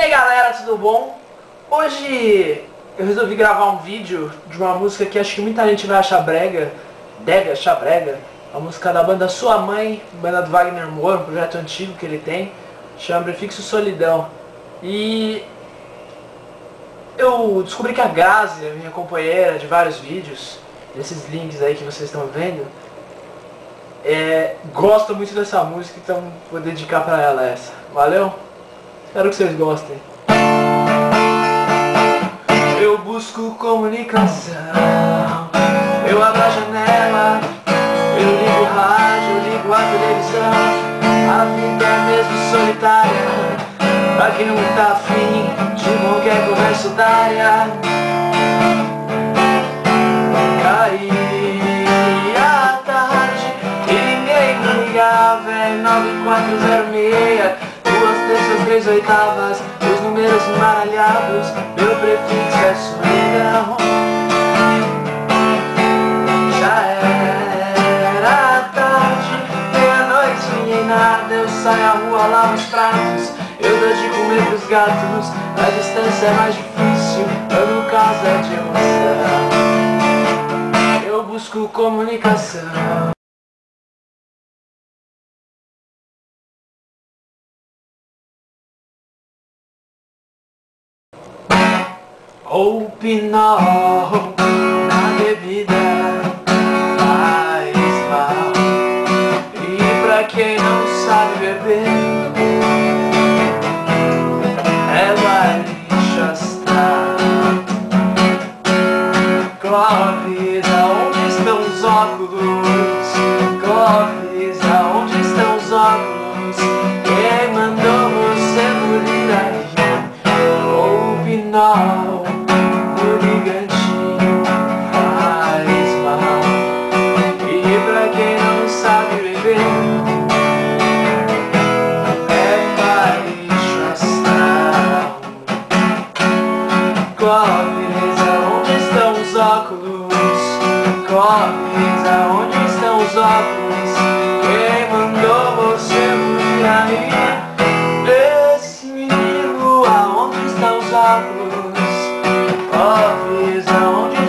aí galera, tudo bom? Hoje eu resolvi gravar um vídeo de uma música que acho que muita gente vai achar brega, deve achar brega. A música da banda Sua Mãe, banda do Wagner Moura, um projeto antigo que ele tem, chama Prefixo Solidão. E eu descobri que a Grazi, a minha companheira de vários vídeos, desses links aí que vocês estão vendo, gosta muito dessa música, então vou dedicar pra ela essa. Valeu? Espero que vocês gostem. Eu busco comunicação, eu abro a janela, eu ligo o rádio, eu ligo a televisão. A vida é mesmo solitária, pra quem não tá afim de qualquer conversa otária. Caí à tarde e ninguém me ligava, é 9406. 2 terças, 3 oitavas, os números embaralhados, meu prefixo é solidão. Já era tarde, meia-noite e nada, eu saio à rua, lavo os pratos, eu dou de comer pros gatos, a distância é mais difícil, no caso é de emoção. Eu busco comunicação. Ou pinol na bebida faz mal. E pra quem não sabe beber, é lixo astral. Clóvis, aonde estão os óculos? Clóvis, aonde estão os óculos? Quem mandou você bulir aí? Ou pinol gigantinho faz mal. E pra quem não sabe beber, é baixo astral. Clóvis, aonde estão os óculos? Clóvis, aonde estão os óculos? Quem mandou você vir aí? Esse menino, aonde estão os óculos? Clóvis, aonde